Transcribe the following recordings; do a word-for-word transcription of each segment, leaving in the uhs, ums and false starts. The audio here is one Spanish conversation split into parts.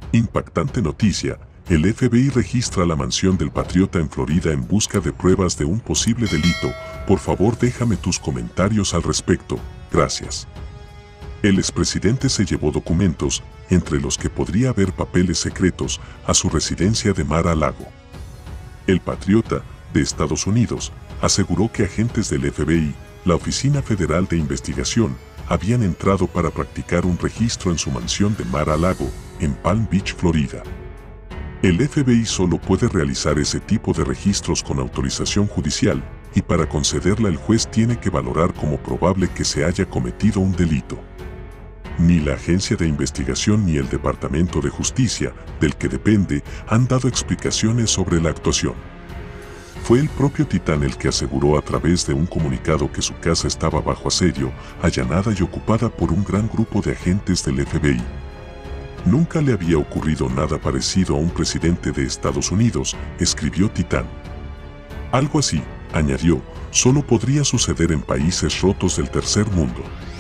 Impactante noticia, el F B I registra la mansión del patriota en Florida en busca de pruebas de un posible delito. Por favor, déjame tus comentarios al respecto, gracias. El expresidente se llevó documentos, entre los que podría haber papeles secretos, a su residencia de Mar-a-Lago. El patriota, de Estados Unidos, aseguró que agentes del F B I, la Oficina Federal de Investigación, habían entrado para practicar un registro en su mansión de Mar-a-Lago, en Palm Beach, Florida. El F B I solo puede realizar ese tipo de registros con autorización judicial, y para concederla el juez tiene que valorar como probable que se haya cometido un delito. Ni la Agencia de Investigación ni el Departamento de Justicia, del que depende, han dado explicaciones sobre la actuación. Fue el propio Titán el que aseguró a través de un comunicado que su casa estaba bajo asedio, allanada y ocupada por un gran grupo de agentes del F B I. Nunca le había ocurrido nada parecido a un presidente de Estados Unidos, escribió Titán. Algo así, añadió, solo podría suceder en países rotos del tercer mundo.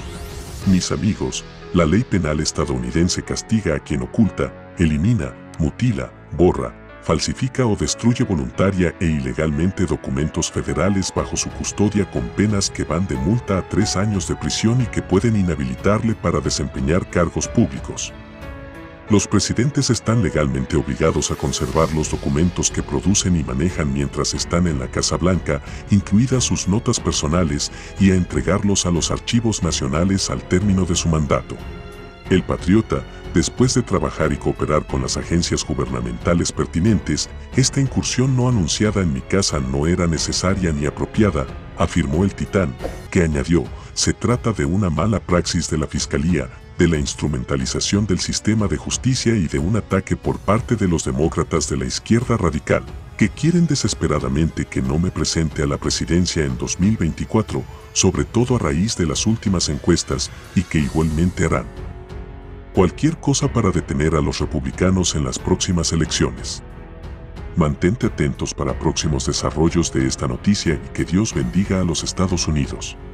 Mis amigos, la ley penal estadounidense castiga a quien oculta, elimina, mutila, borra, falsifica o destruye voluntaria e ilegalmente documentos federales bajo su custodia con penas que van de multa a tres años de prisión y que pueden inhabilitarle para desempeñar cargos públicos. Los presidentes están legalmente obligados a conservar los documentos que producen y manejan mientras están en la Casa Blanca, incluidas sus notas personales, y a entregarlos a los archivos nacionales al término de su mandato. El patriota, después de trabajar y cooperar con las agencias gubernamentales pertinentes, esta incursión no anunciada en mi casa no era necesaria ni apropiada, afirmó el Titán, que añadió, se trata de una mala praxis de la Fiscalía, de la instrumentalización del sistema de justicia y de un ataque por parte de los demócratas de la izquierda radical, que quieren desesperadamente que no me presente a la presidencia en dos mil veinticuatro, sobre todo a raíz de las últimas encuestas, y que igualmente harán cualquier cosa para detener a los republicanos en las próximas elecciones. Mantente atentos para próximos desarrollos de esta noticia y que Dios bendiga a los Estados Unidos.